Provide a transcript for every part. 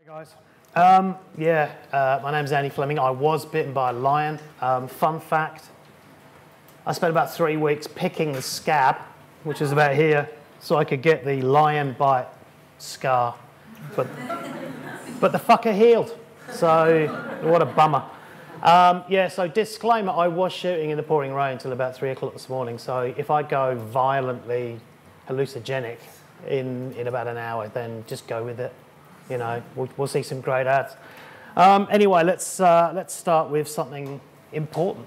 Guys, my name's Andy Fleming. I was bitten by a lion. Fun fact, I spent about 3 weeks picking the scab, which is about here, so I could get the lion bite scar. But the fucker healed, so what a bummer. So disclaimer, I was shooting in the pouring rain until about 3 o'clock this morning, so if I go violently hallucinogenic in about an hour, then just go with it. You know, we'll see some great ads. Anyway, let's start with something important.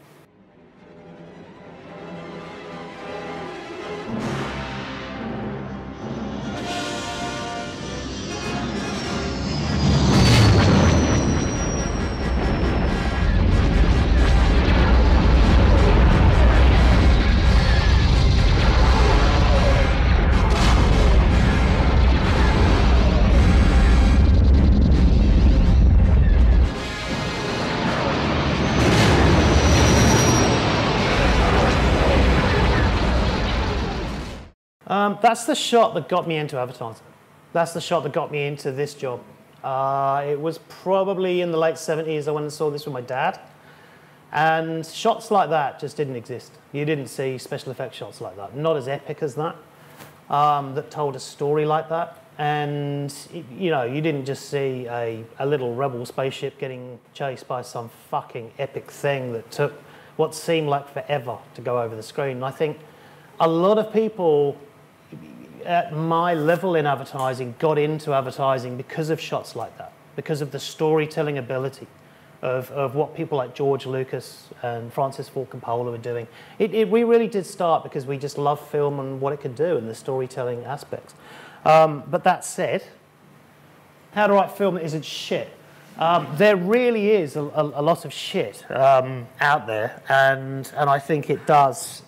That's the shot that got me into advertising. That's the shot that got me into this job. It was probably in the late 70s. I went and saw this with my dad. And shots like that just didn't exist. You didn't see special effects shots like that. Not as epic as that, that told a story like that. And, you know, you didn't just see a little rebel spaceship getting chased by some fucking epic thing that took what seemed like forever to go over the screen. And I think a lot of people at my level in advertising got into advertising because of shots like that, because of the storytelling ability of what people like George Lucas and Francis Ford Coppola were doing. We really did start because we just loved film and what it could do and the storytelling aspects. But that said, how to write film that isn't shit? There really is a lot of shit out there, and I think it does.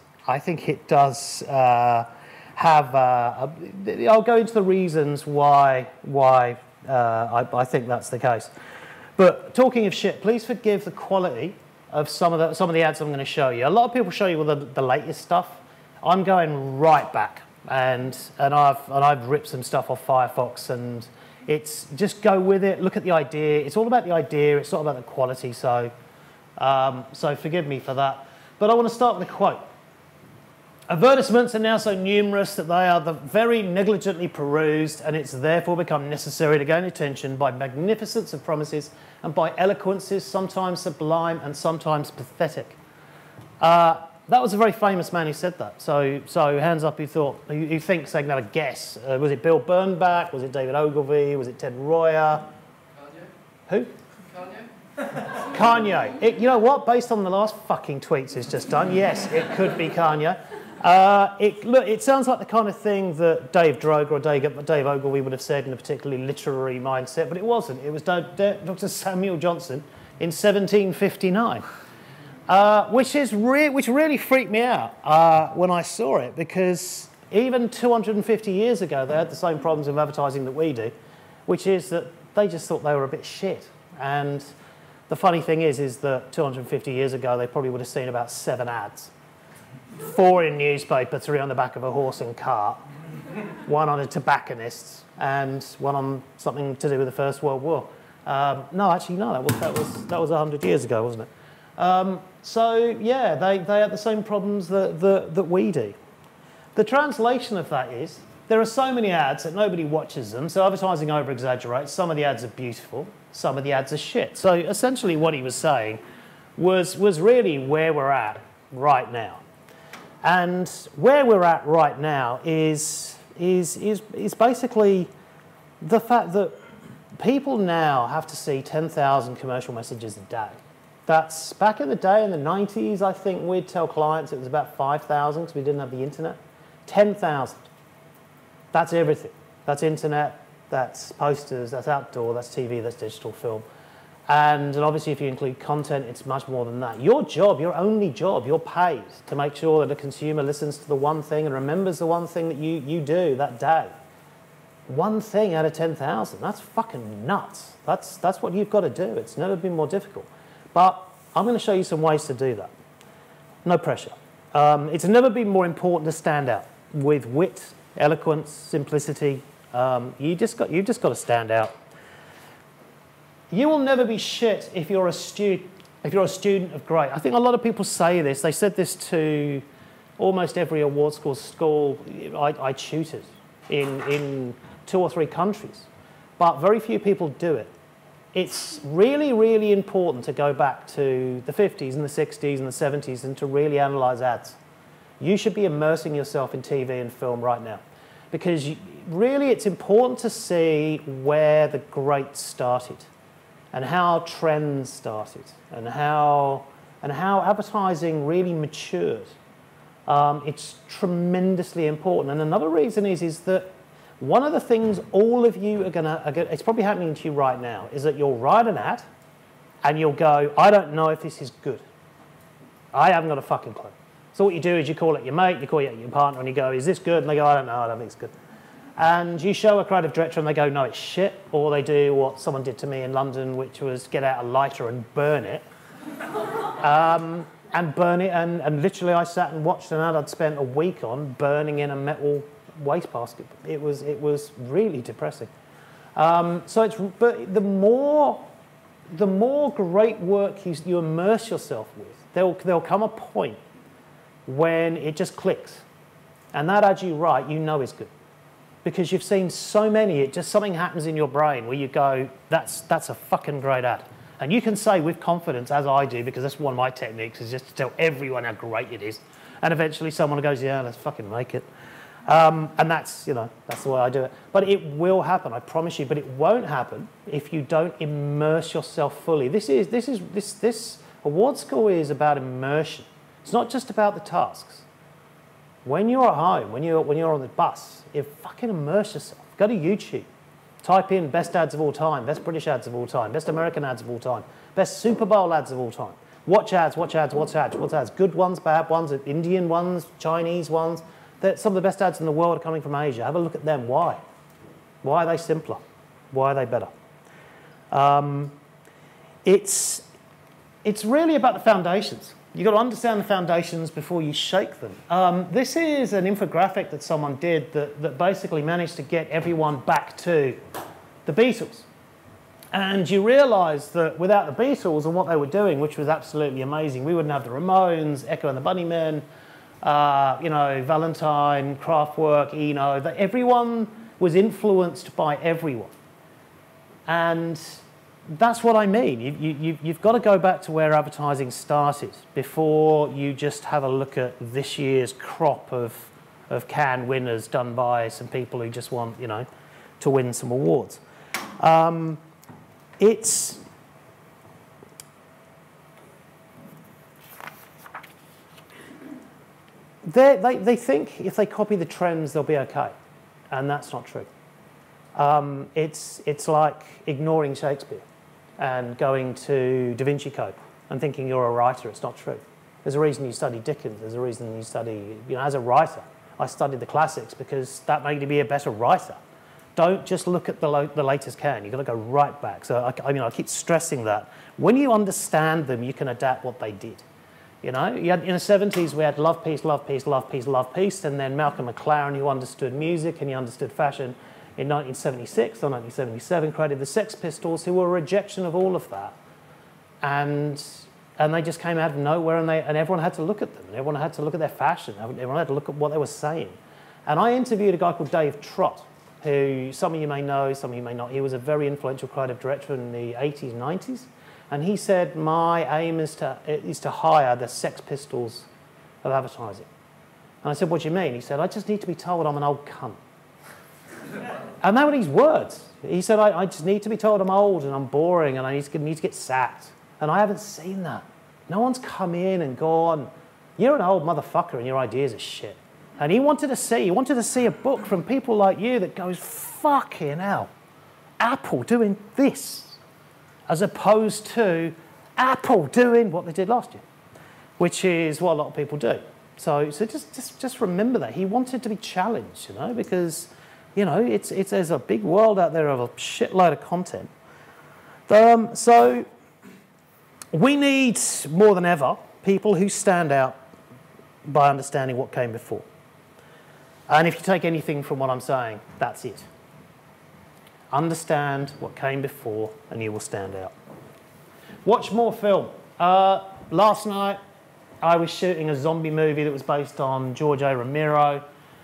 Have I'll go into the reasons why I think that's the case. But talking of shit, please forgive the quality of some of the ads I'm going to show you. A lot of people show you the latest stuff. I'm going right back, and I've ripped some stuff off Firefox, and it's just go with it. Look at the idea. It's all about the idea. It's not about the quality. So forgive me for that. But I want to start with a quote. Advertisements are now so numerous that they are very negligently perused, and it's therefore become necessary to gain attention by magnificence of promises and by eloquences sometimes sublime and sometimes pathetic. That was a very famous man who said that. So hands up who thinks they can have a guess. Was it Bill Bernbach? Was it David Ogilvy? Was it Ted Royer? Kanye. Who? Kanye. You know what? Based on the last fucking tweets he's just done, yes, it could be Kanye. It sounds like the kind of thing that Dave Droger or Dave Ogilvy would have said in a particularly literary mindset, but it wasn't. It was Dr. Samuel Johnson in 1759, which really freaked me out when I saw it, because even 250 years ago they had the same problems with advertising that we do, which is that they just thought they were a bit shit. And the funny thing is that 250 years ago they probably would have seen about 7 ads. 4 in newspaper, 3 on the back of a horse and cart, 1 on a tobacconist, and 1 on something to do with the First World War. No, that was 100 years ago, wasn't it? They had the same problems that we do. The translation of that is there are so many ads that nobody watches them, so advertising over-exaggerates. Some of the ads are beautiful, some of the ads are shit. So essentially what he was saying was really where we're at right now. And where we're at right now is basically the fact that people now have to see 10,000 commercial messages a day. That's back in the day in the 90s, I think we'd tell clients it was about 5,000 because we didn't have the internet. 10,000. That's everything. That's internet, that's posters, that's outdoor, that's TV, that's digital film. And obviously, if you include content, it's much more than that. Your job, your only job, you're paid to make sure that a consumer listens to the one thing and remembers the one thing that you do that day. One thing out of 10,000, that's fucking nuts. That's what you've got to do. It's never been more difficult. But I'm going to show you some ways to do that. No pressure. It's never been more important to stand out with wit, eloquence, simplicity. You've just got to stand out. You will never be shit if you're a student of great. I think a lot of people say this. They said this to almost every award school I tutored in 2 or 3 countries. But very few people do it. It's really, really important to go back to the 50s and the 60s and the 70s and to really analyse ads. You should be immersing yourself in TV and film right now. Because really it's important to see where the greats started and how trends started and how advertising really matured. It's tremendously important. And another reason is that one of the things all of you are gonna, it's probably happening to you right now, is that you'll write an ad and you'll go, I don't know if this is good. I haven't got a fucking clue. So what you do is you call it your mate, you call it your partner, and you go, is this good? And they go, I don't know, I don't think it's good. And you show a creative director and they go, no, it's shit. Or they do what someone did to me in London, which was get out a lighter and burn it. And literally I sat and watched an ad I'd spent a week on burning in a metal wastebasket. It was really depressing. But the more great work you immerse yourself with, there'll come a point when it just clicks. And that ad you write, you know is good. Because you've seen so many, something happens in your brain where you go, that's a fucking great ad. And you can say with confidence, as I do, because that's one of my techniques, is just to tell everyone how great it is. And eventually someone goes, yeah, let's fucking make it. And that's the way I do it. But it will happen, I promise you. But it won't happen if you don't immerse yourself fully. This award school is about immersion. It's not just about the tasks. When you're at home, when you're on the bus, you fucking immerse yourself. Go to YouTube. Type in best ads of all time, best British ads of all time, best American ads of all time, best Super Bowl ads of all time. Watch ads. Good ones, bad ones, Indian ones, Chinese ones. Some of the best ads in the world are coming from Asia. Have a look at them. Why? Why are they simpler? Why are they better? It's really about the foundations. You've got to understand the foundations before you shake them. This is an infographic that someone did that basically managed to get everyone back to the Beatles. And you realise that without the Beatles and what they were doing, which was absolutely amazing, we wouldn't have the Ramones, Echo and the Bunnymen, Valentine, Kraftwerk, Eno. That everyone was influenced by everyone. And that's what I mean. You've got to go back to where advertising started before you just have a look at this year's crop of Cannes winners done by some people who just want, to win some awards. They think if they copy the trends, they'll be okay. And that's not true. It's like ignoring Shakespeare and going to Da Vinci Code and thinking you're a writer. It's not true. There's a reason you study Dickens. There's a reason you study, as a writer, I studied the classics because that made me a better writer. Don't just look at the latest canon. You've got to go right back. So I keep stressing that. When you understand them, you can adapt what they did. You had, in the 70s, we had love, peace, love, peace, love, peace, love, peace, and then Malcolm McLaren, who understood music and he understood fashion, in 1976 or 1977, created the Sex Pistols, who were a rejection of all of that. And they just came out of nowhere, and everyone had to look at them. And everyone had to look at their fashion. Everyone had to look at what they were saying. And I interviewed a guy called Dave Trott, who some of you may know, some of you may not. He was a very influential creative director in the 80s, 90s. And he said, my aim is to hire the Sex Pistols of advertising. And I said, what do you mean? He said, I just need to be told I'm an old cunt. And that were his words. He said, I just need to be told I'm old and I'm boring and I need to get sacked. And I haven't seen that. No one's come in and gone, you're an old motherfucker and your ideas are shit. And he wanted to see a book from people like you that goes, fucking hell, Apple doing this, as opposed to Apple doing what they did last year, which is what a lot of people do. So just remember that. He wanted to be challenged, because there's a big world out there of a shitload of content. So we need, more than ever, people who stand out by understanding what came before. And if you take anything from what I'm saying, that's it. Understand what came before and you will stand out. Watch more film. Last night I was shooting a zombie movie that was based on George A. Romero.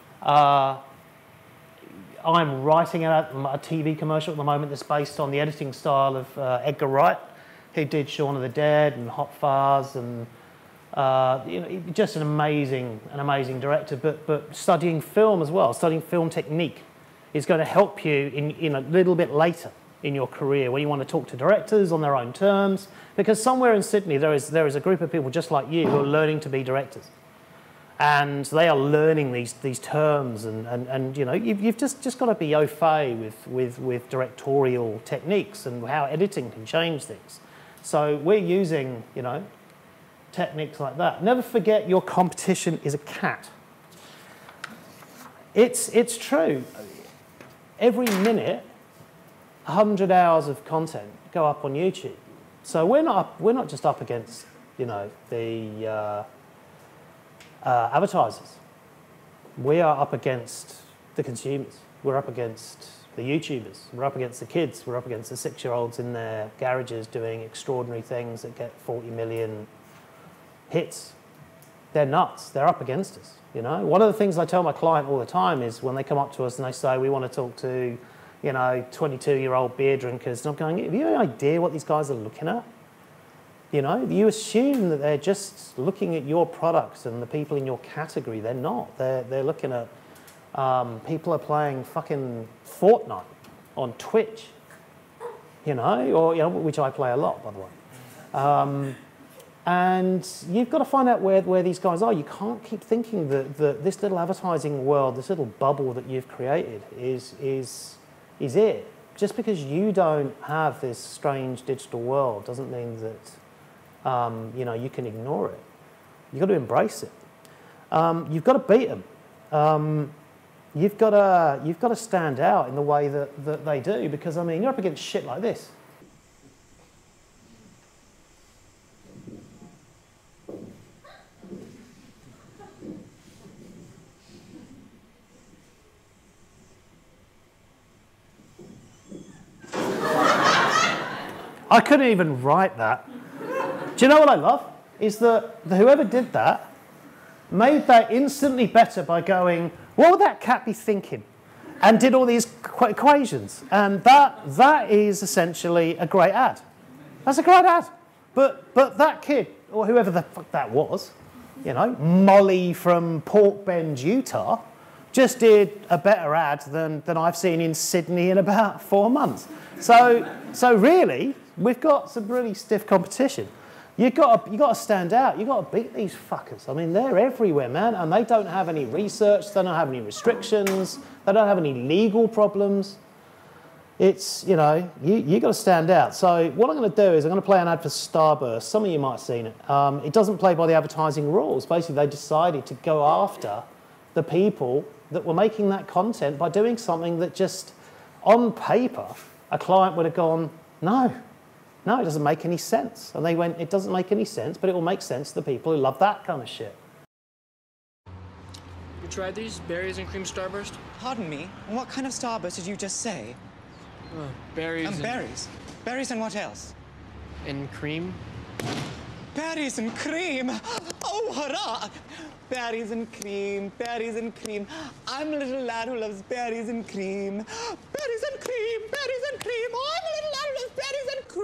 I'm writing a TV commercial at the moment that's based on the editing style of Edgar Wright, who did Shaun of the Dead and Hot Fuzz, and you know, just an amazing director. But studying film as well, studying film technique, is going to help you in a little bit later in your career when you want to talk to directors on their own terms. Because somewhere in Sydney there is a group of people just like you who are learning to be directors. And they are learning these terms, and you know, you've just got to be au fait with directorial techniques and how editing can change things. So we're using, you know, techniques like that. Never forget your competition is a cat. It's true. Every minute, 100 hours of content go up on YouTube. So we're not just up against, you know, the advertisers. We are up against the consumers. We're up against the YouTubers. We're up against the kids. We're up against the 6-year-olds in their garages doing extraordinary things that get 40 million hits. They're nuts. They're up against us, you know. One of the things I tell my client all the time is when they come up to us and they say, we want to talk to, you know, 22-year-old beer drinkers, and I'm going, have you any idea what these guys are looking at? You know, you assume that they're just looking at your products and the people in your category. They're not. They're looking at people are playing fucking Fortnite on Twitch, you know, or, you know, which I play a lot, by the way. And you've got to find out where these guys are. You can't keep thinking that this little advertising world, this little bubble that you've created is it. Just because you don't have this strange digital world doesn't mean that you know, you can ignore it. You've got to embrace it. You've got to beat them. You've got to stand out in the way that they do, because I mean, you're up against shit like this. I couldn't even write that. Do you know what I love? Is that whoever did that made that instantly better by going, what would that cat be thinking? And did all these equations. And that is essentially a great ad. That's a great ad. But that kid, or whoever the fuck that was, you know, Molly from Port Bend, Utah, just did a better ad than I've seen in Sydney in about 4 months. So really, we've got some really stiff competition. You've got to stand out. You've got to beat these fuckers. I mean, they're everywhere, man, and they don't have any research. They don't have any restrictions. They don't have any legal problems. It's, you know, you got to stand out. So what I'm going to do is I'm going to play an ad for Starburst. Some of you might have seen it. It doesn't play by the advertising rules. Basically, they decided to go after the people that were making that content by doing something that just, on paper, a client would have gone, no, it doesn't make any sense. And they went, it doesn't make any sense, but it will make sense to the people who love that kind of shit. You tried these? Berries and cream Starburst? Pardon me, what kind of Starburst did you just say? Berries and... berries. Berries and what else? And cream? Berries and cream! Oh, hurrah! Berries and cream, berries and cream. I'm a little lad who loves berries and cream. Berries and cream, berries and cream. Oh, I'm a little lad who loves berries and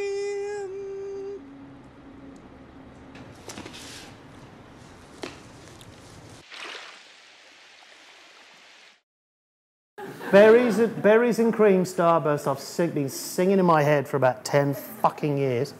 cream. Berries and cream Starburst. I've been singing in my head for about 10 fucking years.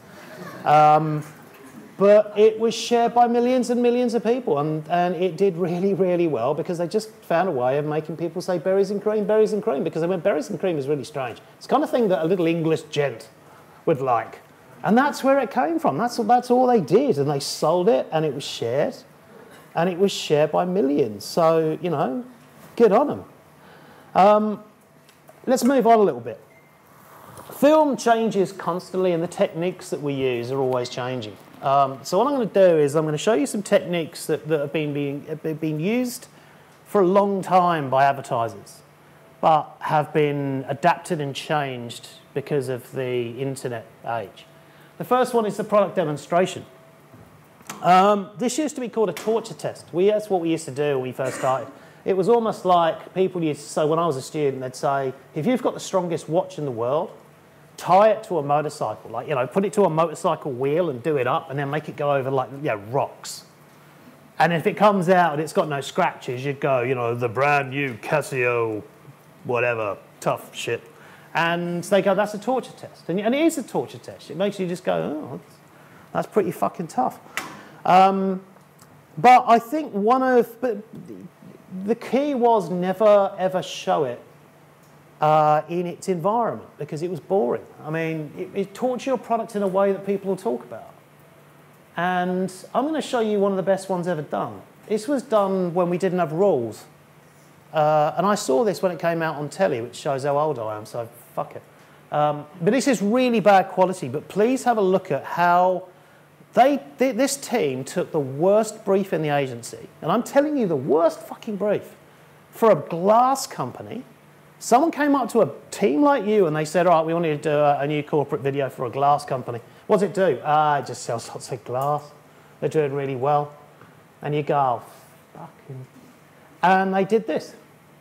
But it was shared by millions and millions of people, and it did really, really well because they just found a way of making people say berries and cream, because they went, berries and cream is really strange. It's the kind of thing that a little English gent would like. And that's where it came from. That's all they did, and they sold it, and it was shared by millions. So, you know, good on them. Let's move on a little bit. Film changes constantly, and the techniques that we use are always changing. So what I'm going to do is I'm going to show you some techniques that have been used for a long time by advertisers. but have been adapted and changed because of the internet age. The first one is the product demonstration. This used to be called a torture test. That's what we used to do when we first started. It was almost like people used to say, when I was a student, they'd say, if you've got the strongest watch in the world, tie it to a motorcycle, like, you know, put it to a motorcycle wheel and do it up and then make it go over like, you know, rocks. And if it comes out and it's got no scratches, you'd go, you know, the brand new Casio, whatever, tough shit. And they go, that's a torture test. And it is a torture test. It makes you just go, oh, that's pretty fucking tough. But I think the key was never ever show it in its environment because it was boring. I mean, it taught your product in a way that people will talk about. And I'm going to show you one of the best ones ever done. This was done when we didn't have rules. And I saw this when it came out on telly, which shows how old I am, so fuck it. But this is really bad quality, but please have a look at how this team took the worst brief in the agency, and I'm telling you the worst fucking brief, for a glass company. Someone came up to a team like you and they said, all right, we want you to do a new corporate video for a glass company. What does it do? It just sells lots of glass. They're doing really well. And you go, fucking... And they did this.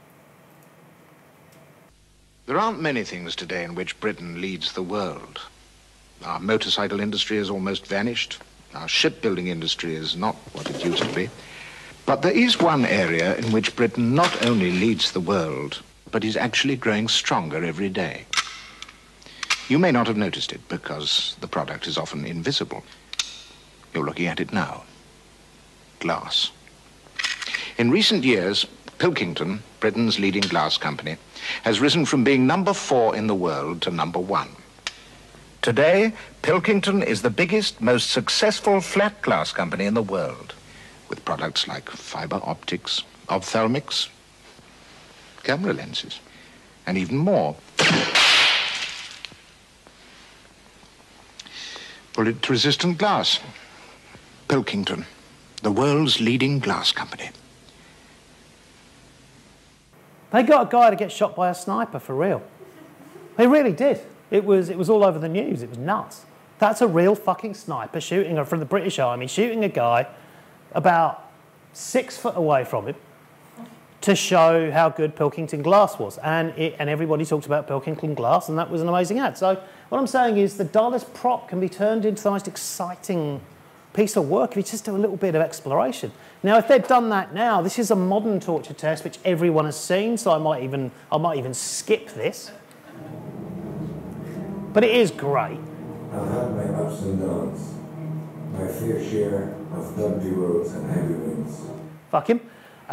There aren't many things today in which Britain leads the world. Our motorcycle industry has almost vanished. Our shipbuilding industry is not what it used to be. But there is one area in which Britain not only leads the world, but is actually growing stronger every day. You may not have noticed it because the product is often invisible. You're looking at it now. Glass. In recent years, Pilkington, Britain's leading glass company, has risen from being number 4 in the world to number 1. Today, Pilkington is the biggest, most successful flat glass company in the world, with products like fiber optics, ophthalmics, camera lenses, and even more. Bullet-resistant glass. Pilkington, the world's leading glass company. They got a guy to get shot by a sniper, for real. They really did. It was all over the news. It was nuts. That's a real fucking sniper shooting from the British Army, shooting a guy about 6 foot away from him to show how good Pilkington glass was. And everybody talked about Pilkington glass, and that was an amazing ad. So what I'm saying is the dullest prop can be turned into the most exciting piece of work if you just do a little bit of exploration. Now, if they'd done that now, this is a modern torture test which everyone has seen, so I might even skip this. But it is great. I've had my ups and downs, my fair share of bumpy roads and heavy winds. Fuck him.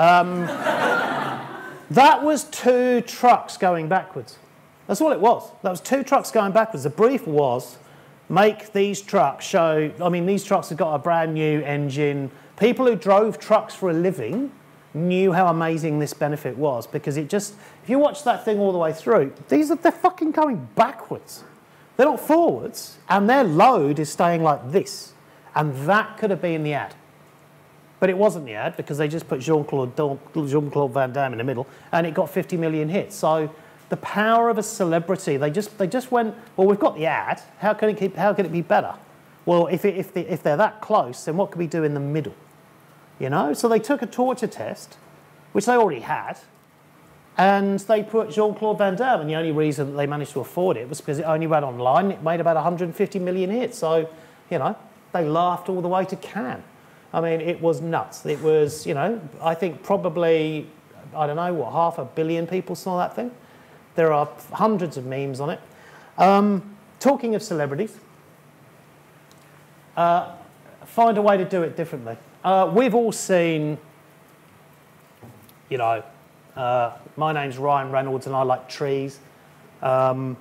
That was 2 trucks going backwards. That's all it was. That was 2 trucks going backwards. The brief was, make these trucks show... I mean, these trucks have got a brand new engine. People who drove trucks for a living knew how amazing this benefit was because it just... If you watch that thing all the way through, they're fucking going backwards. They're not forwards, and their load is staying like this. And that could have been the ad. But it wasn't the ad because they just put Jean-Claude Van Damme in the middle, and it got 50 million hits. So the power of a celebrity, they just went, well, we've got the ad. How can it be better? Well, if they're that close, then what could we do in the middle? You know? So they took a torture test, which they already had, and they put Jean-Claude Van Damme, and the only reason that they managed to afford it was because it only ran online. It made about 150 million hits. So, you know, they laughed all the way to Cannes. I mean, it was nuts. It was, you know, I think probably, I don't know, what, 500 million people saw that thing. There are hundreds of memes on it. Talking of celebrities, find a way to do it differently. We've all seen, you know, my name's Ryan Reynolds and I like trees. My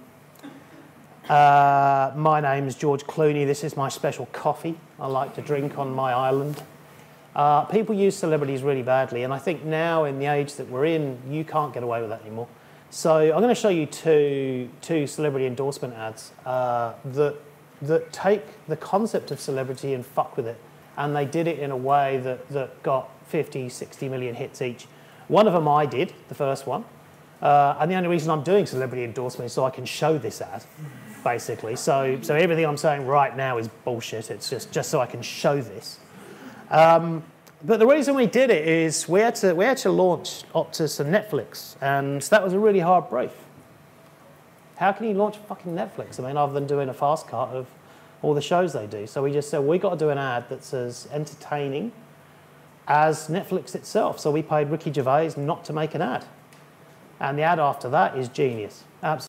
name's George Clooney. This is my special coffee I like to drink on my island. People use celebrities really badly, and I think now in the age that we're in, you can't get away with that anymore. So I'm going to show you two celebrity endorsement ads that take the concept of celebrity and fuck with it, and they did it in a way that got 50, 60 million hits each. One of them I did, the first one. And the only reason I'm doing celebrity endorsement is so I can show this ad, basically. So everything I'm saying right now is bullshit. It's just so I can show this. But the reason we did it is we had to launch Optus and Netflix, and that was a really hard brief. How can you launch fucking Netflix? I mean, other than doing a fast cut of all the shows they do. So we just said, we got to do an ad that's as entertaining as Netflix itself. So we paid Ricky Gervais not to make an ad. And the ad after that is genius. Absolutely.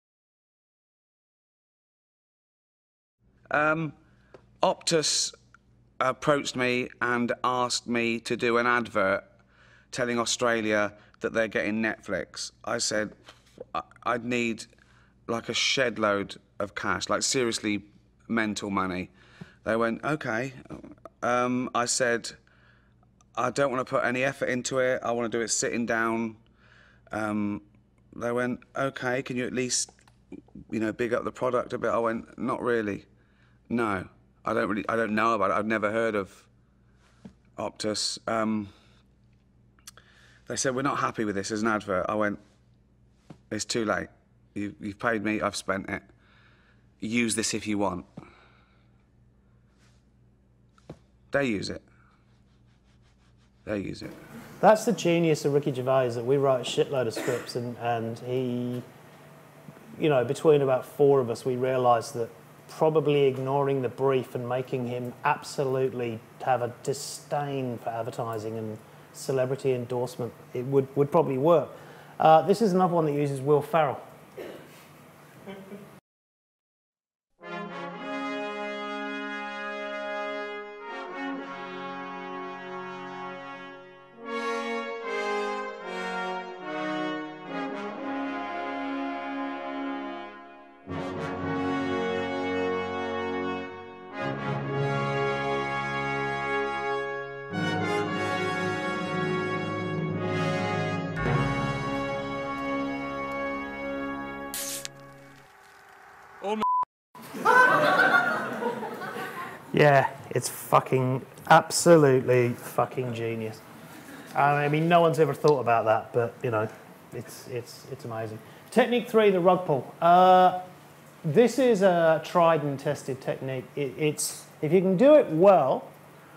Optus approached me and asked me to do an advert telling Australia that they're getting Netflix. I said I'd need like a shed load of cash, like seriously mental money. They went, okay. I said, I don't want to put any effort into it. I want to do it sitting down. They went, okay, can you at least, big up the product a bit? I went, not really. No, I don't know about it. I've never heard of Optus. They said, we're not happy with this as an advert. I went, it's too late. You've paid me, I've spent it. Use this if you want. They use it. They use it. That's the genius of Ricky Gervais, that we write a shitload of scripts and he, between about 4 of us, we realised that probably ignoring the brief and making him absolutely have a disdain for advertising and celebrity endorsement, it would probably work. This is another one that uses Will Ferrell. Yeah, it's fucking, absolutely fucking genius. I mean, no one's ever thought about that, but, it's amazing. Technique 3, the rug pull. This is a tried and tested technique. It's if you can do it well,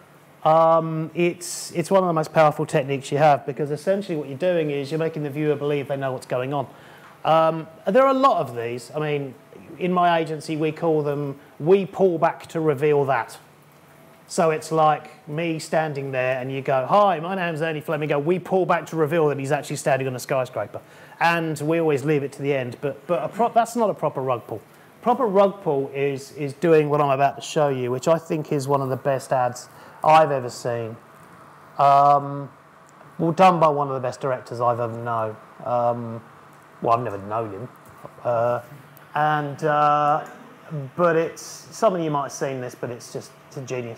it's one of the most powerful techniques you have, because essentially what you're doing is you're making the viewer believe they know what's going on. There are a lot of these. I mean, in my agency, we call them, we pull back to reveal that. So it's like me standing there and you go, hi, my name's Ernie Fleming. Go, we pull back to reveal that he's actually standing on a skyscraper. And we always leave it to the end. But that's not a proper rug pull. Proper rug pull is doing what I'm about to show you, which I think is one of the best ads I've ever seen. Done by one of the best directors I've ever known. Well, I've never known him. But it's, some of you might have seen this, but it's a genius.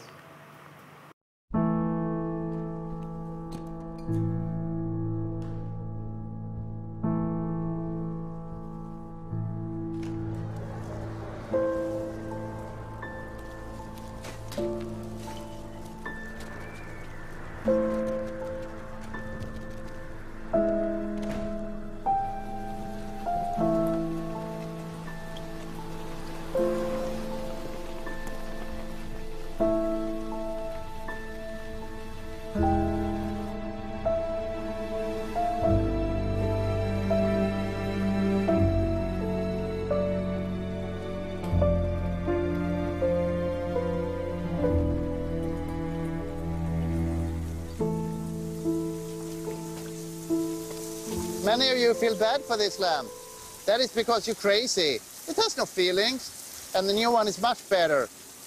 Many of you feel bad for this lamb. That is because you're crazy. It has no feelings, and the new one is much better.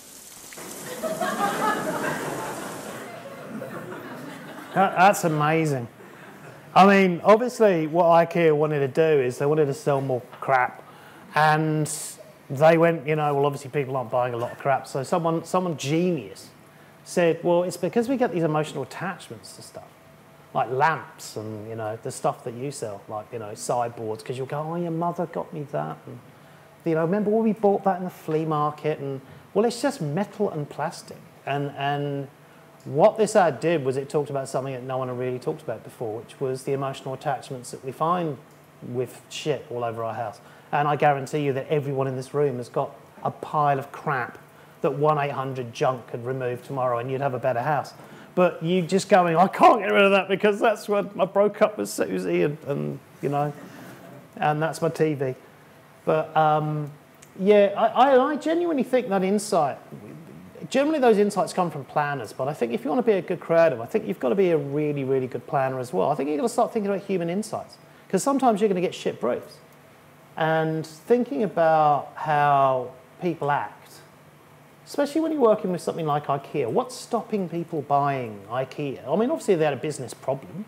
That's amazing. I mean, obviously, what IKEA wanted to do is they wanted to sell more crap, and they went, well, obviously people aren't buying a lot of crap, so someone genius said, well, it's because we get these emotional attachments to stuff, like lamps and, the stuff that you sell, like, sideboards, because you'll go, oh, your mother got me that, and, remember when we bought that in the flea market, and, well, it's just metal and plastic, and what this ad did was it talked about something that no one had really talked about before, which was the emotional attachments that we find with shit all over our house. And I guarantee you that everyone in this room has got a pile of crap that 1-800-JUNK could remove tomorrow and you'd have a better house. But you just going, I can't get rid of that because that's when I broke up with Susie and you know, and that's my TV. But yeah, I genuinely think that insight, generally those insights come from planners, but I think if you want to be a good creative, I think you've got to be a really, really good planner as well. I think you've got to start thinking about human insights, because sometimes you're going to get shit briefs. And thinking about how people act, especially when you're working with something like IKEA, what's stopping people buying IKEA? I mean, obviously they had a business problem.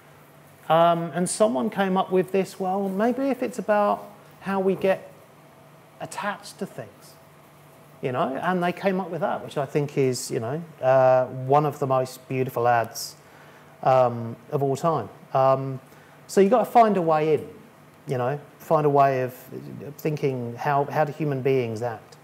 And someone came up with this, well, maybe if it's about how we get attached to things, you know, and they came up with that, which I think is, you know, one of the most beautiful ads of all time. So you've got to find a way in, you know, find a way of thinking how do human beings act.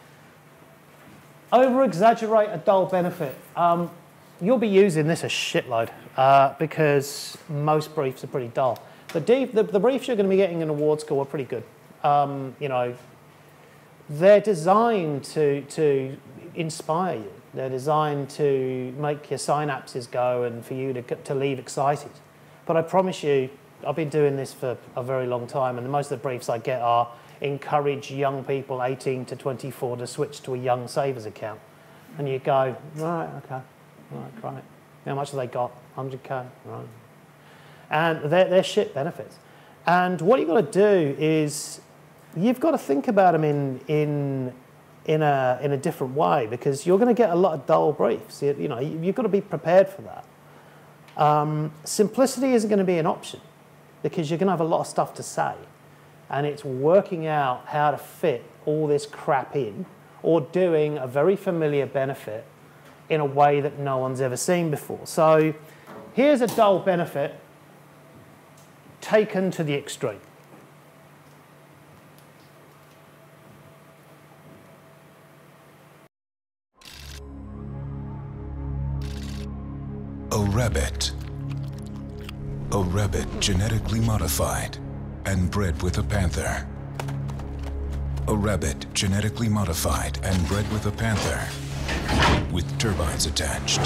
Over-exaggerate a dull benefit. You'll be using this a shitload because most briefs are pretty dull. The briefs you're going to be getting in award school are pretty good. You know, they're designed to inspire you. They're designed to make your synapses go and for you to leave excited. But I promise you, I've been doing this for a very long time, and most of the briefs I get are encourage young people 18 to 24 to switch to a young savers account. And you go, right, okay, right, great. How much have they got? 100K, right. And they're shit benefits. And what you've got to do is you've got to think about them in a different way, because you're going to get a lot of dull briefs. You know, you've got to be prepared for that. Simplicity isn't going to be an option because you're going to have a lot of stuff to say. And it's working out how to fit all this crap in, or doing a very familiar benefit in a way that no one's ever seen before. So here's a dull benefit taken to the extreme. A rabbit. A rabbit genetically modified and bred with a panther. A rabbit genetically modified and bred with a panther with turbines attached.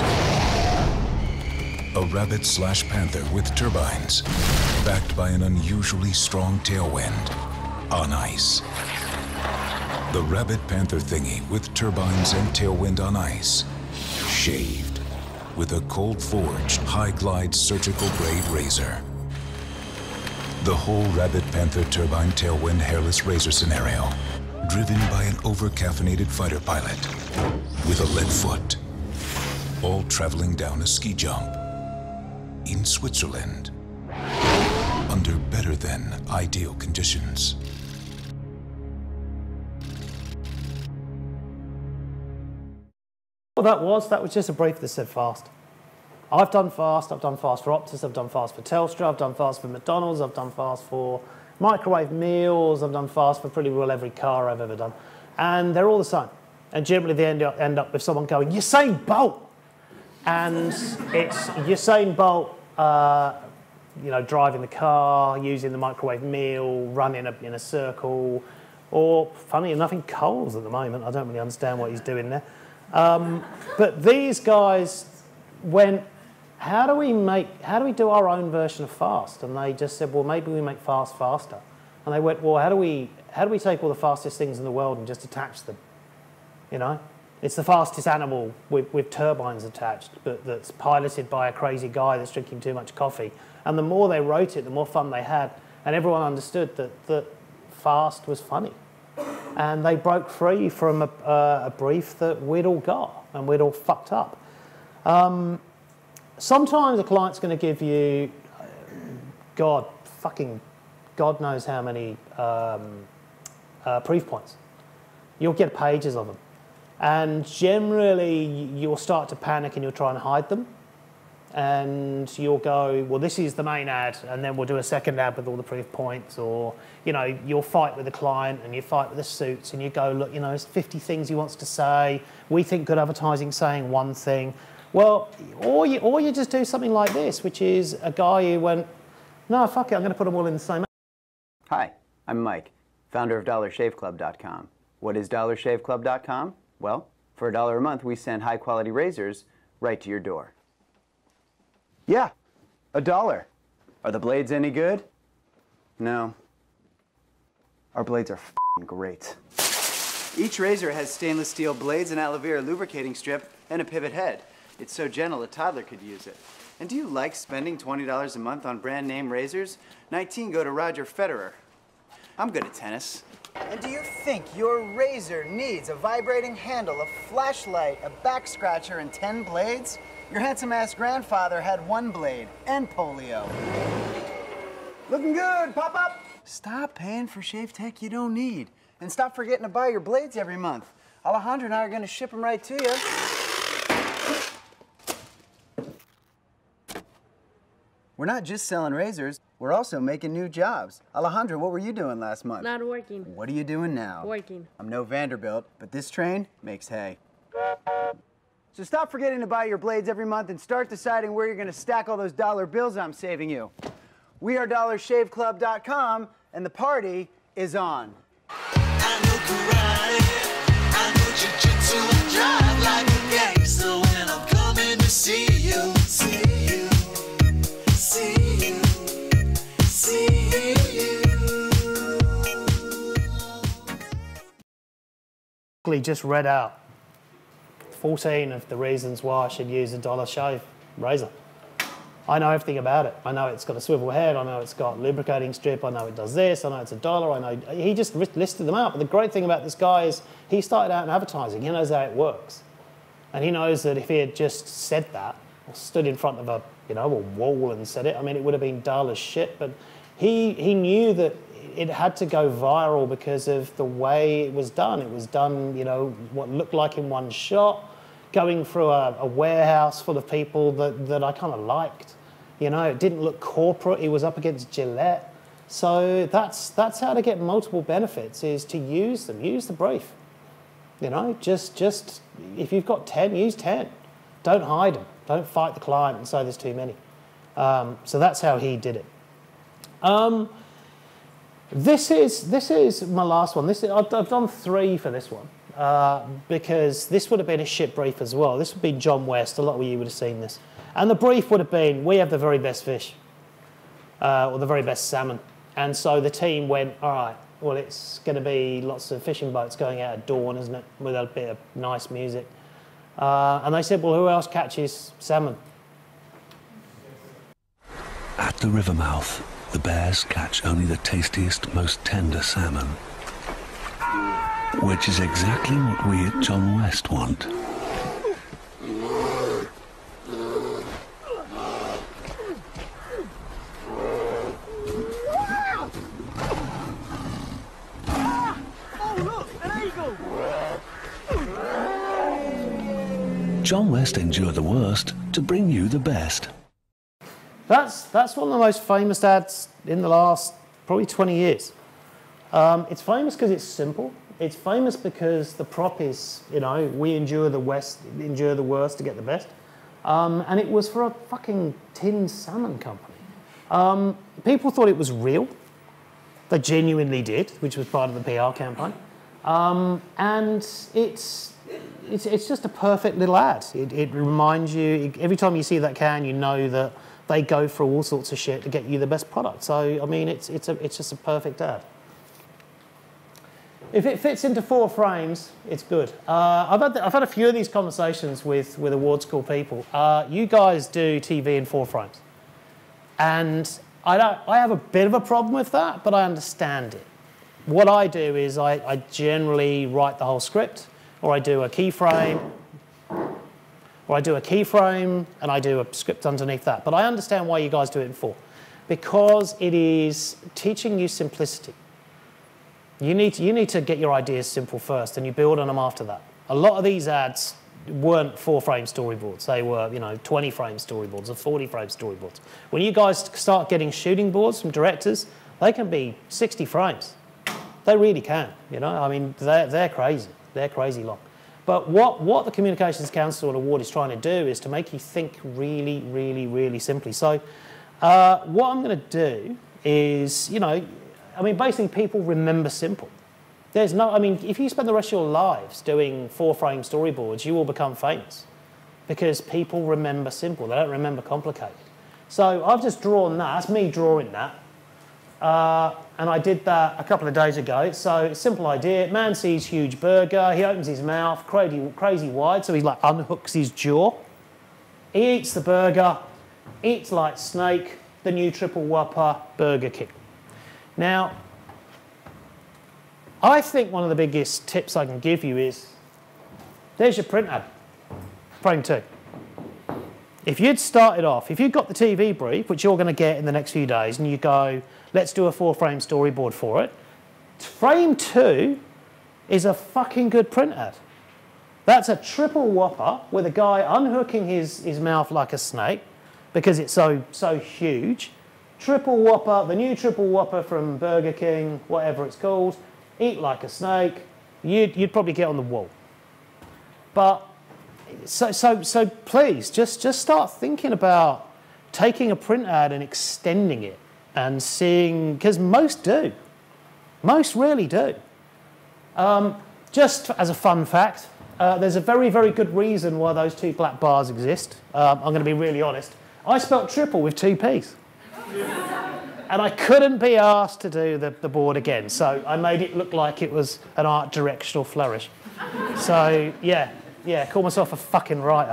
A rabbit/panther with turbines backed by an unusually strong tailwind on ice. The rabbit-panther thingy with turbines and tailwind on ice, shaved with a cold-forged, high-glide surgical-grade razor. The whole rabbit-panther turbine tailwind hairless razor scenario, driven by an over-caffeinated fighter pilot with a lead foot, all traveling down a ski jump in Switzerland under better than ideal conditions. Well, that was just a brief that said fast. I've done fast for Optus, I've done fast for Telstra, I've done fast for McDonald's, I've done fast for microwave meals, I've done fast for pretty well every car I've ever done. And they're all the same. And generally they end up with someone going, Usain Bolt! And it's Usain Bolt, you know, driving the car, using the microwave meal, running in a circle, or funny enough in Coles at the moment. I don't really understand what he's doing there. But these guys went, how do we do our own version of fast? And they just said, well, maybe we make fast faster. And they went, well, how do we take all the fastest things in the world and just attach them? You know, it's the fastest animal with turbines attached, but that's piloted by a crazy guy that's drinking too much coffee. And the more they wrote it, the more fun they had. And everyone understood that fast was funny. And they broke free from a brief that we'd all got and we'd all fucked up. Sometimes a client's going to give you, God knows how many proof points. You'll get pages of them. And generally, you'll start to panic and you'll try and hide them. And you'll go, well, this is the main ad, and then we'll do a second ad with all the proof points. Or, you know, you'll fight with the client and you fight with the suits and you go, look, you know, there's 50 things he wants to say. We think good advertising saying one thing. Well, or you just do something like this, which is a guy who went, no, fuck it, I'm going to put them all in the same Hi, I'm Mike, founder of DollarShaveClub.com. What is DollarShaveClub.com? Well, for $1 a month, we send high-quality razors right to your door. Yeah, $1. Are the blades any good? No. Our blades are f***ing great. Each razor has stainless steel blades, an aloe vera lubricating strip, and a pivot head. It's so gentle a toddler could use it. And do you like spending $20 a month on brand name razors? 19 go to Roger Federer. I'm good at tennis. And do you think your razor needs a vibrating handle, a flashlight, a back scratcher, and 10 blades? Your handsome-ass grandfather had 1 blade and polio. Looking good, pop up! Stop paying for shave tech you don't need. And stop forgetting to buy your blades every month. Alejandro and I are going to ship them right to you. We're not just selling razors, we're also making new jobs. Alejandro, what were you doing last month? Not working. What are you doing now? Working. I'm no Vanderbilt, but this train makes hay. So stop forgetting to buy your blades every month and start deciding where you're going to stack all those dollar bills I'm saving you. We are DollarShaveClub.com, and the party is on. I know karate, I know jiu-jitsu, I drive like a gangster when I'm coming to see you, see you, see you, see you. Just read out 14 of the reasons why I should use a dollar shave razor. I know everything about it. I know it's got a swivel head, I know it's got lubricating strip, I know it does this, I know it's $1, I know, he just listed them out. But the great thing about this guy is he started out in advertising, he knows how it works. And he knows that if he had just said that, or stood in front of a, a wall and said it, I mean, it would have been dull as shit, but he knew that it had to go viral because of the way it was done. It was done, what looked like in one shot, going through a warehouse full of people that I kind of liked. It didn't look corporate. It was up against Gillette. So that's how to get multiple benefits, is to use them. Use the brief. Just if you've got 10, use 10. Don't hide them. Don't fight the client and say there's too many. So that's how he did it. This is my last one. I've done 3 for this one because this would have been a shit brief as well. This would be John West. A lot of you would have seen this. And the brief would have been, we have the very best fish, or the very best salmon. And so the team went, all right, well, it's going to be lots of fishing boats going out at dawn, isn't it, with a bit of nice music. And they said, well, who else catches salmon? At the river mouth, the bears catch only the tastiest, most tender salmon, which is exactly what we at John West want. John West endured the worst to bring you the best. That's one of the most famous ads in the last probably 20 years. It's famous because it's simple. It's famous because the prop is, we endure the worst to get the best. And it was for a fucking tinned salmon company. People thought it was real. They genuinely did, which was part of the PR campaign. And it's just a perfect little ad. It reminds you, every time you see that can, you know that they go through all sorts of shit to get you the best product. So, I mean, it's just a perfect ad. If it fits into 4 frames, it's good. I've had a few of these conversations with award school people. You guys do TV in 4 frames. And I have a bit of a problem with that, but I understand it. What I do is I generally write the whole script, or I do a keyframe, and I do a script underneath that. But I understand why you guys do it in 4, because it is teaching you simplicity. You need to get your ideas simple first, and you build on them after that. A lot of these ads weren't 4-frame storyboards. They were, 20-frame storyboards or 40-frame storyboards. When you guys start getting shooting boards from directors, they can be 60 frames. They really can, I mean, they're crazy. They're crazy long. But what the Communications Council Award is trying to do is to make you think really, really, really simply. So what I'm going to do is, I mean, basically people remember simple. There's no, I mean, if you spend the rest of your lives doing 4-frame storyboards, you will become famous because people remember simple. They don't remember complicated. So I've just drawn that. That's me drawing that. And I did that a couple of days ago. So simple idea. Man sees huge burger. He opens his mouth, crazy wide. So he like unhooks his jaw. He eats the burger. Eats like snake. The new triple whopper, Burger King. Now, I think one of the biggest tips I can give you is, there's your print ad, frame 2. If you'd started off, if you'd got the TV brief, which you're going to get in the next few days, and you go, let's do a 4-frame storyboard for it, frame 2 is a fucking good print ad. That's a triple whopper with a guy unhooking his mouth like a snake, because it's so huge. Triple whopper, the new triple whopper from Burger King, whatever it's called, eat like a snake, you'd probably get on the wall. But so please just start thinking about taking a print ad and extending it and seeing, because most do, most really do. Just as a fun fact, there's a very, very good reason why those 2 black bars exist. I'm going to be really honest. I spelt triple with 2 P's. And I couldn't be asked to do the board again, so I made it look like it was an art directional flourish. So, yeah, call myself a fucking writer.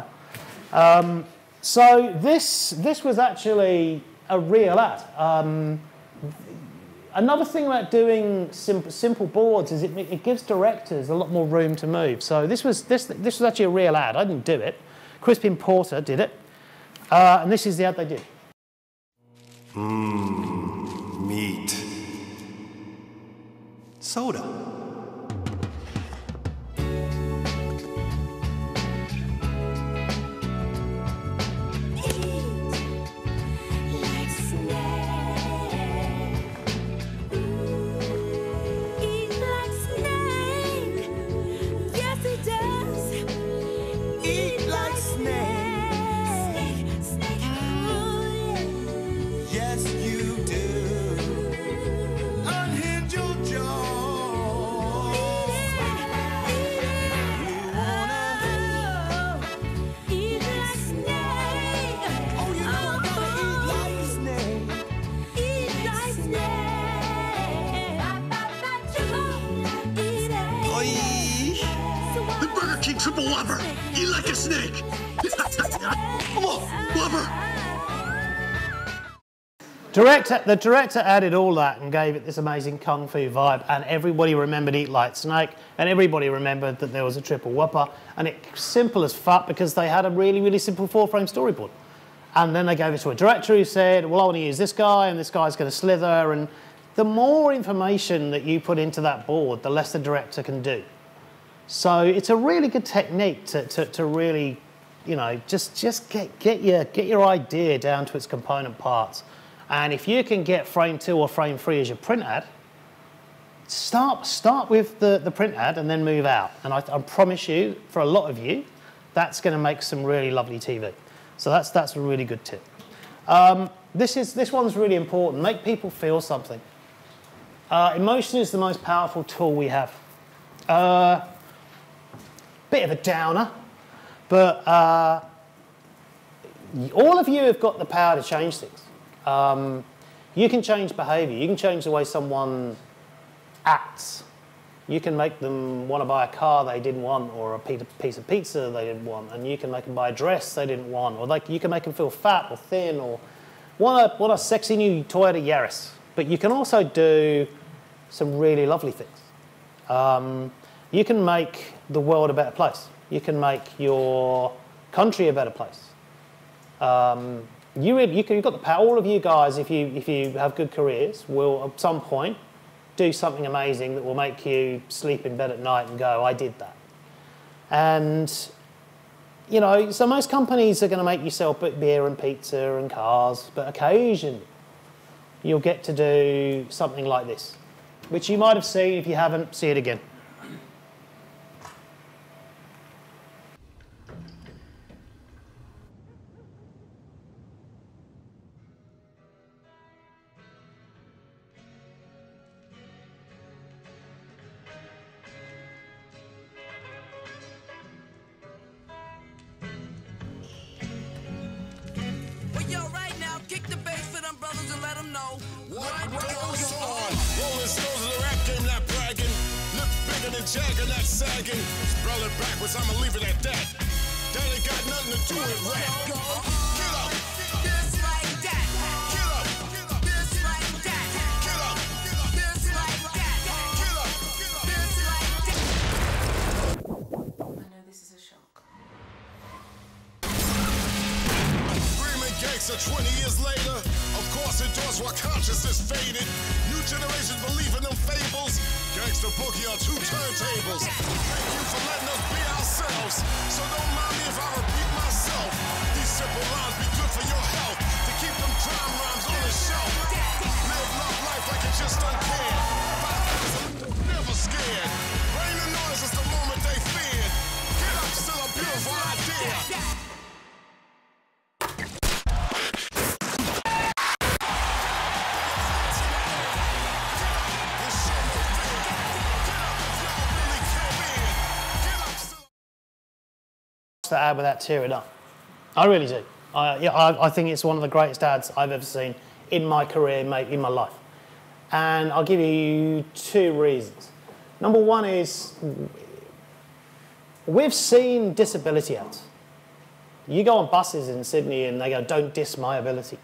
So this was actually a real ad. Another thing about doing simple boards is it gives directors a lot more room to move. So this was actually a real ad. I didn't do it. Crispin Porter did it. And this is the ad they did. Meat. Soda. Triple whopper! Eat like a snake! Whopper! The director added all that and gave it this amazing kung fu vibe, and everybody remembered Eat Like Snake, and everybody remembered that there was a triple whopper, and it's simple as fuck because they had a really, really simple 4-frame storyboard. And then they gave it to a director who said, well, I want to use this guy, and this guy's going to slither, and the more information that you put into that board, the less the director can do. So it's a really good technique to really, you know, just get your idea down to its component parts. And if you can get frame 2 or frame 3 as your print ad, start with the print ad and then move out. And I promise you, for a lot of you, that's going to make some really lovely TV. So that's a really good tip. This one's really important. Make people feel something. Emotion is the most powerful tool we have. Bit of a downer, but all of you have got the power to change things. You can change behaviour. You can change the way someone acts. You can make them want to buy a car they didn't want, or a piece of pizza they didn't want, and you can make them buy a dress they didn't want, or you can make them feel fat or thin, or want a sexy new Toyota Yaris. But you can also do some really lovely things. You can make the world a better place. You can make your country a better place. You've got the power. All of you guys, if you have good careers, will at some point do something amazing that will make you sleep in bed at night and go, I did that. And, you know, so most companies are going to make you sell beer and pizza and cars, but occasionally you'll get to do something like this, which you might have seen. If you haven't, see it again. kick the bass for them brothers and let them know what goes on. Rolling stones in the rap game, not bragging. Lips bigger than Jagger, not sagging. Spell it backwards, I'ma leave it at that. That ain't got nothing to do with rap. Get up. Just like that. Get up. Just like that. Get up. Just like that. Get up. Just like that. I know this is a shock. Screaming gangster 20 years later. Of course, endorsed while consciousness faded. New generations believe in them fables. Gangster boogie on 2 turntables. Thank you for letting us be ourselves. So don't mind me if I repeat myself. These simple lines be good for your health. To keep them time rhymes on the shelf. Live love life like you just don't care. 5,000 never scared. Rain and noise is the moment they feared. Get up, still a beautiful idea. That ad without tearing up. I really do. I think it's one of the greatest ads I've ever seen in my career, mate, in my life. And I'll give you 2 reasons. Number one is we've seen disability ads. You go on buses in Sydney and they go, "Don't diss my ability."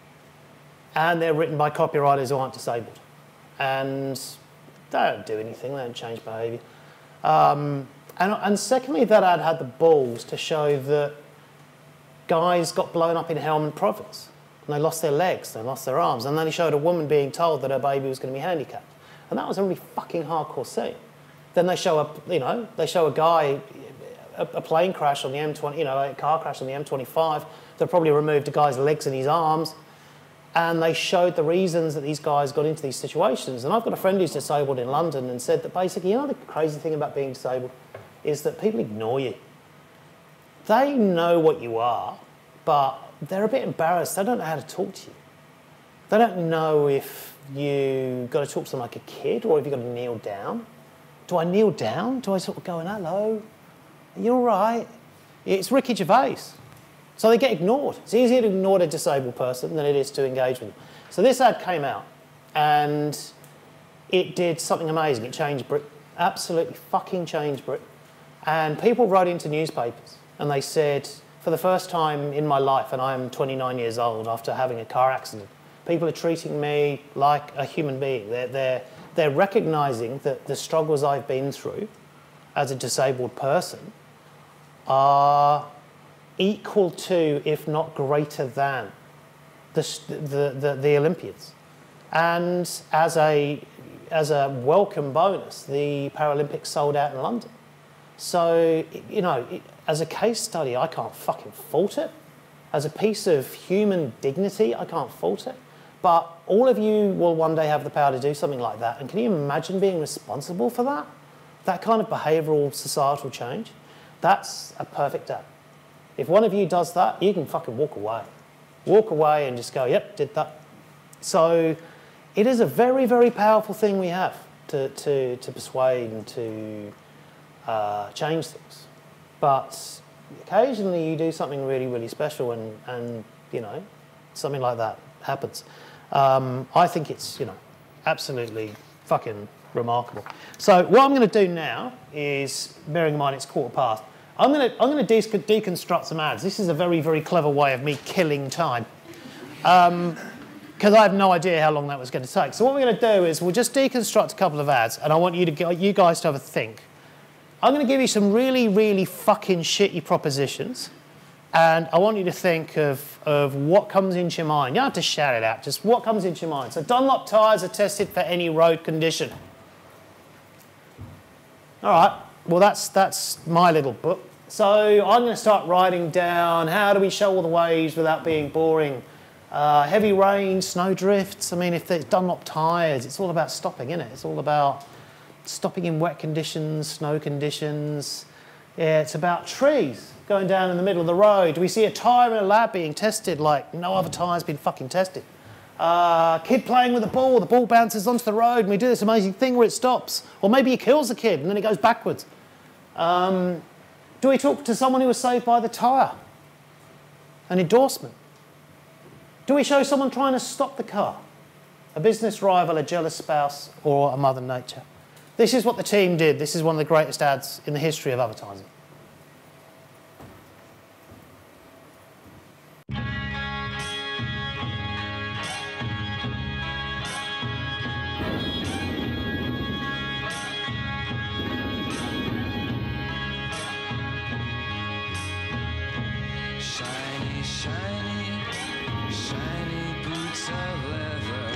And they're written by copywriters who aren't disabled. And they don't do anything, they don't change behaviour. And secondly, that ad had the balls to show that guys got blown up in helmet profits. And they lost their legs, they lost their arms. And then he showed a woman being told that her baby was going to be handicapped. And that was a really fucking hardcore scene. Then they show a guy, a plane crash on the M20, a car crash on the M25 that probably removed a guy's legs and his arms. And they showed the reasons that these guys got into these situations. And I've got a friend who's disabled in London and said that basically, the crazy thing about being disabled is that people ignore you. They know what you are, but they're a bit embarrassed. They don't know how to talk to you. They don't know if you got to talk to them like a kid or if you've got to kneel down. Do I kneel down? Do I sort of go, "Hello, are you all right?" It's Ricky Gervais. So they get ignored. It's easier to ignore a disabled person than it is to engage with them. So this ad came out and it did something amazing. It changed Britain. Absolutely fucking changed Britain. And people wrote into newspapers and they said, for the first time in my life, and I am 29 years old after having a car accident, people are treating me like a human being. They're recognising that the struggles I've been through as a disabled person are equal to, if not greater than, the Olympians. And as a welcome bonus, the Paralympics sold out in London. So, as a case study, I can't fucking fault it. As a piece of human dignity, I can't fault it. But all of you will one day have the power to do something like that. And can you imagine being responsible for that? That kind of behavioural societal change? That's a perfect ad. If one of you does that, you can fucking walk away. Walk away and just go, "Yep, did that." So it is a very, very powerful thing we have to persuade and to change things. But occasionally you do something really, really special and something like that happens. I think it's, absolutely fucking remarkable. So what I'm going to do now is, bearing in mind it's 15:15, I'm going to deconstruct some ads. This is a very, very clever way of me killing time. Because I have no idea how long that was going to take. So what we're going to do is we'll just deconstruct a couple of ads, and I want you guys to have a think. I'm going to give you some really, really fucking shitty propositions, and I want you to think of what comes into your mind. You don't have to shout it out, just what comes into your mind. So Dunlop tyres are tested for any road condition. All right, well that's my little book. So I'm going to start writing down, how do we show all the ways without being boring? Heavy rain, snow drifts. I mean, if there's Dunlop tyres, it's all about stopping, isn't it? It's all about stopping in wet conditions, snow conditions. Yeah, it's about trees going down in the middle of the road. We see a tyre in a lab being tested like no other tyre's been fucking tested. Kid playing with the ball bounces onto the road, and we do this amazing thing where it stops. Or maybe he kills the kid and then it goes backwards. Do we talk to someone who was saved by the tyre? An endorsement. Do we show someone trying to stop the car? A business rival, a jealous spouse, or a mother nature? This is what the team did. This is one of the greatest ads in the history of advertising. Shiny, shiny, shiny boots of leather.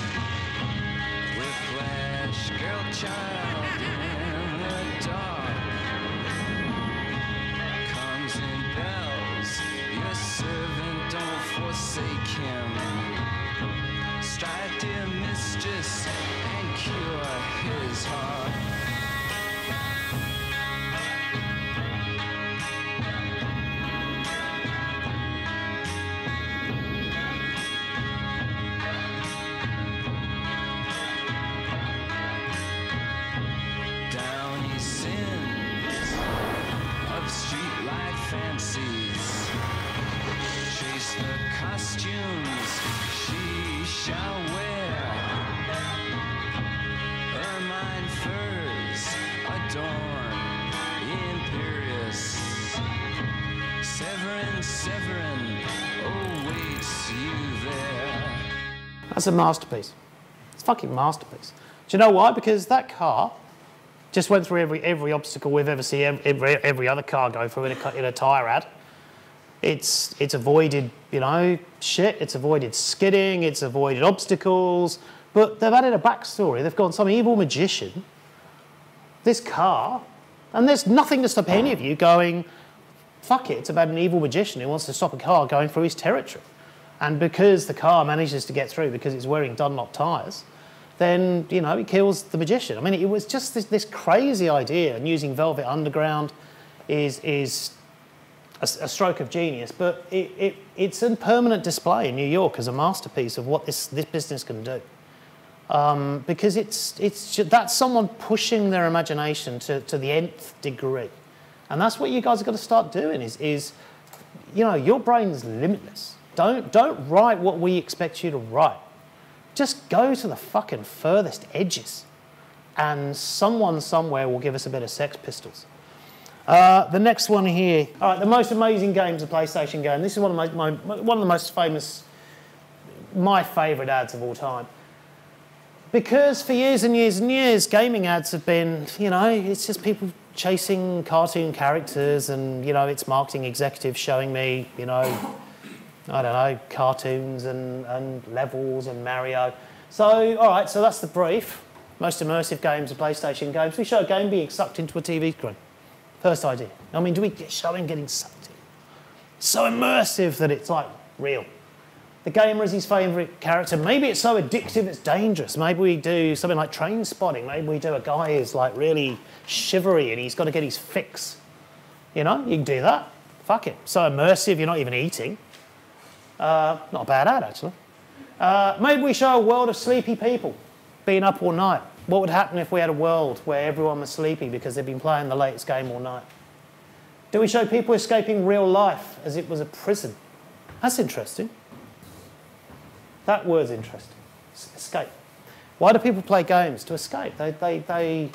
Whiplash, girl child in the dark. Comes in bells, your servant, don't forsake him. Strive, dear mistress, and cure his heart. Downy sins of streetlight fancies. Chase the costumes she shall wear. Ermine furs adorn imperious. Severin awaits you there. That's a masterpiece. It's a fucking masterpiece. Do you know why? Because that car just went through every obstacle we've ever seen every other car go through in a tyre ad. It's avoided, you know, shit. It's avoided skidding. It's avoided obstacles. But they've added a backstory. They've gone some evil magician. This car, and there's nothing to stop any of you going, fuck it. It's about an evil magician who wants to stop a car going through his territory. And because the car manages to get through because it's wearing Dunlop tyres, then, you know, it kills the magician. I mean, it was just this crazy idea, and using Velvet Underground is a stroke of genius, but it's a permanent display in New York as a masterpiece of what this business can do. Because that's someone pushing their imagination to the nth degree. And that's what you guys have got to start doing is you know, your brain's limitless. Don't write what we expect you to write. Just go to the fucking furthest edges, and someone somewhere will give us a bit of Sex Pistols. The next one here. All right, the most amazing game's a PlayStation game. This is one of the most famous, my favourite ads of all time. Because for years and years and years, gaming ads have been, you know, it's just people chasing cartoon characters, and, you know, it's marketing executives showing me, you know, I don't know, cartoons and levels and Mario. So, all right, so that's the brief. Most immersive games are PlayStation games. We show a game being sucked into a TV screen. First idea. I mean, do we show him getting sucked in? So immersive that it's, like, real. The gamer is his favourite character. Maybe it's so addictive it's dangerous. Maybe we do something like Train Spotting. Maybe we do a guy who's, like, really shivery and he's got to get his fix. You know, you can do that. Fuck it. So immersive, you're not even eating. Not a bad ad, actually. Maybe we show a world of sleepy people being up all night. What would happen if we had a world where everyone was sleepy because they've been playing the latest game all night? Do we show people escaping real life as it was a prison? That's interesting. That word's interesting. Escape. Why do people play games? To escape. They're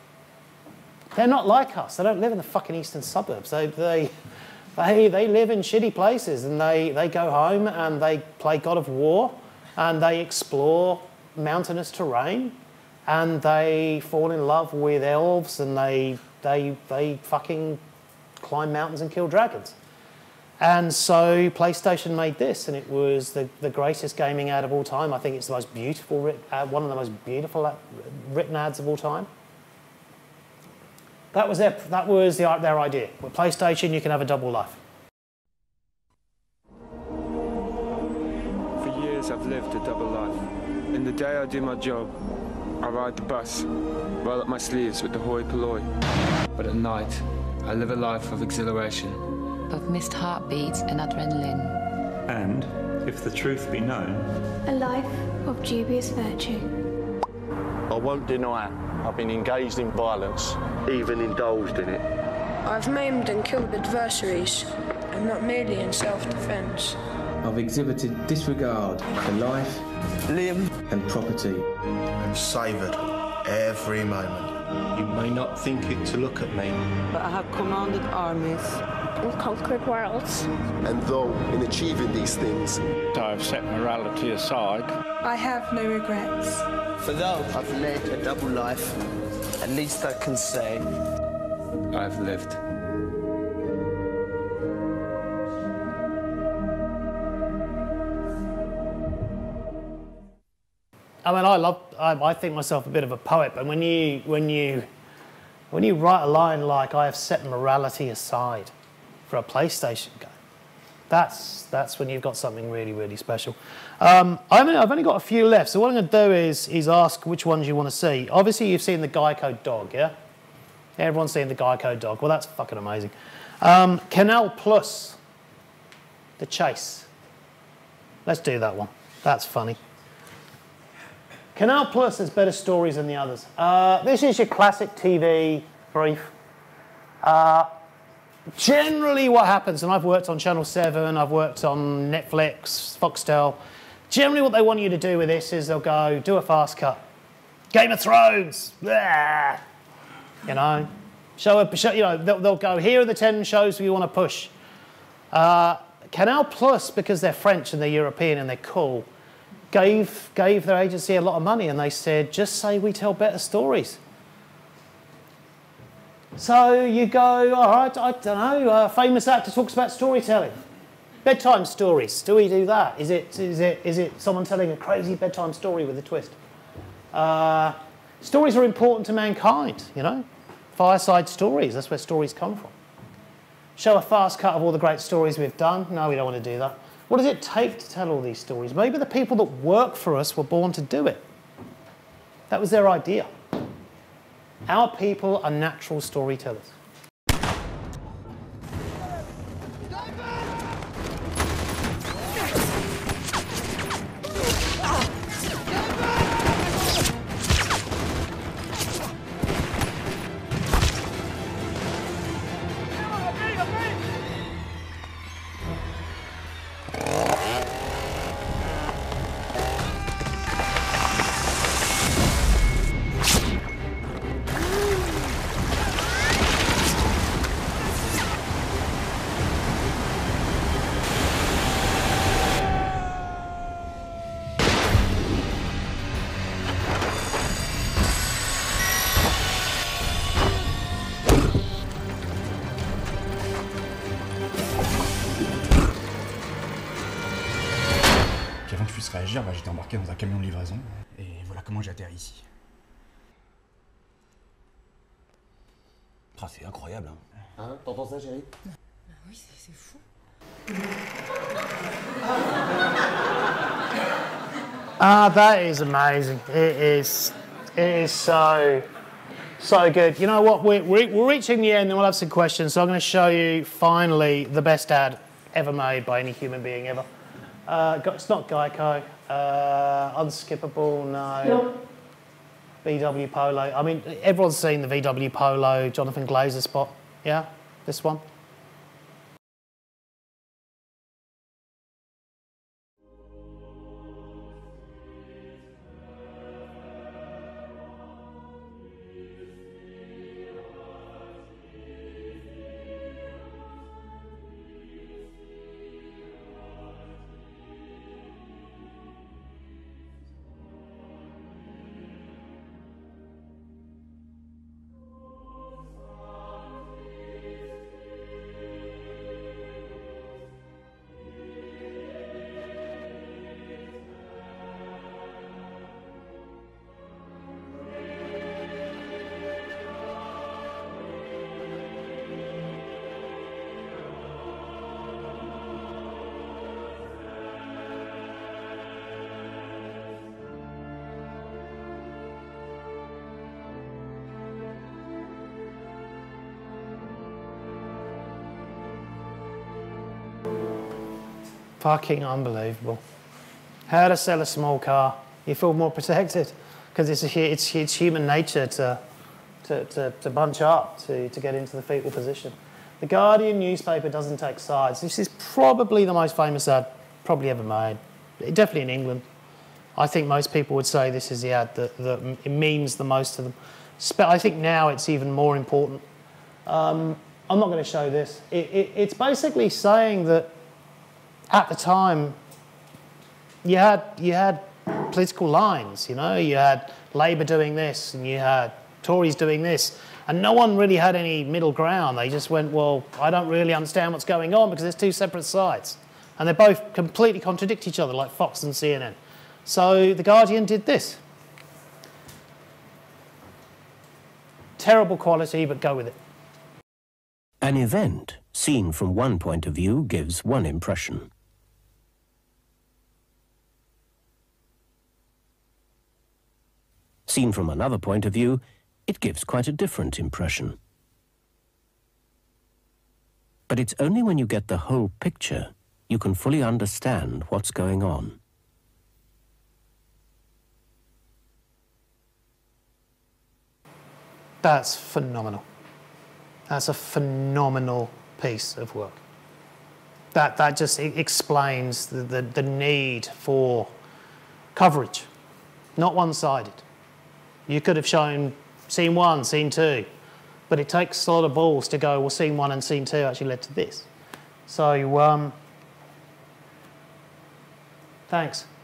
not like us. They don't live in the fucking eastern suburbs. They live in shitty places, and they go home and they play God of War, and they explore mountainous terrain, and they fall in love with elves, and they fucking climb mountains and kill dragons. And so PlayStation made this, and it was the greatest gaming ad of all time. I think it's the most beautiful one of the most beautiful written ads of all time. That was their idea. With PlayStation, you can have a double life. For years, I've lived a double life. In the day, I do my job. I ride the bus, roll up my sleeves with the hoi polloi. But at night, I live a life of exhilaration. Of missed heartbeats and adrenaline. And, if the truth be known, a life of dubious virtue. I won't deny I've been engaged in violence, even indulged in it. I've maimed and killed adversaries, and not merely in self-defense. I've exhibited disregard for life, limb and property. And savoured every moment. You may not think it to look at me, but I have commanded armies and conquered worlds. And though in achieving these things, I have set morality aside. I have no regrets. For though I've led a double life, at least I can say I've lived. I mean, I think myself a bit of a poet, but when you write a line like "I have set morality aside" for a PlayStation game, that's when you've got something really, really special. I've only got a few left, so what I'm going to do is ask which ones you want to see. Obviously, you've seen the Geico dog, yeah? Everyone's seen the Geico dog. Well, that's fucking amazing. Canal Plus, The Chase. Let's do that one. That's funny. Canal Plus has better stories than the others. This is your classic TV brief. Generally what happens, and I've worked on Channel 7, I've worked on Netflix, Foxtel, generally what they want you to do with this is they'll go, do a fast cut. Game of Thrones, blah. You know, they'll go, here are the 10 shows we want to push. Canal Plus, because they're French and they're European and they're cool, gave their agency a lot of money, and they said, just say we tell better stories. So you go, all right, I don't know, a famous actor talks about storytelling. Bedtime stories, do we do that? Is it someone telling a crazy bedtime story with a twist? Stories are important to mankind, you know? Fireside stories, that's where stories come from. Show a fast cut of all the great stories we've done. No, we don't want to do that. What does it take to tell all these stories? Maybe the people that work for us were born to do it. That was their idea. Our people are natural storytellers. Réagir, j'étais embarqué dans un camion de livraison et voilà comment j'atterris ici. Ah, c'est incroyable, hein. Hein, t'entends ça, chérie? Oui, c'est fou. That is amazing. It is so good. You know what? We're reaching the end, and we'll have some questions. So I'm going to show you finally the best ad ever made by any human being ever. It's not Geico. Unskippable, no. VW Polo. I mean, everyone's seen the VW Polo Jonathan Glazer spot. Yeah? This one? Fucking unbelievable. How to sell a small car. You feel more protected because it's human nature to bunch up, to get into the fetal position. The Guardian newspaper doesn't take sides. This is probably the most famous ad probably ever made. Definitely in England. I think most people would say this is the ad that it means the most to them. I think now it's even more important. I'm not going to show this. It's basically saying that at the time you had political lines, you know, you had Labour doing this and you had Tories doing this, and no one really had any middle ground. They just went, well, I don't really understand what's going on because there's two separate sides. And they both completely contradict each other, like Fox and CNN. So The Guardian did this. Terrible quality, but go with it. An event seen from one point of view gives one impression. Seen from another point of view, it gives quite a different impression. But it's only when you get the whole picture you can fully understand what's going on. That's phenomenal. That's a phenomenal piece of work. That just explains the need for coverage, not one-sided. You could have shown scene 1, scene 2, but it takes a lot of balls to go, well, scene 1 and scene 2 actually led to this. So, thanks.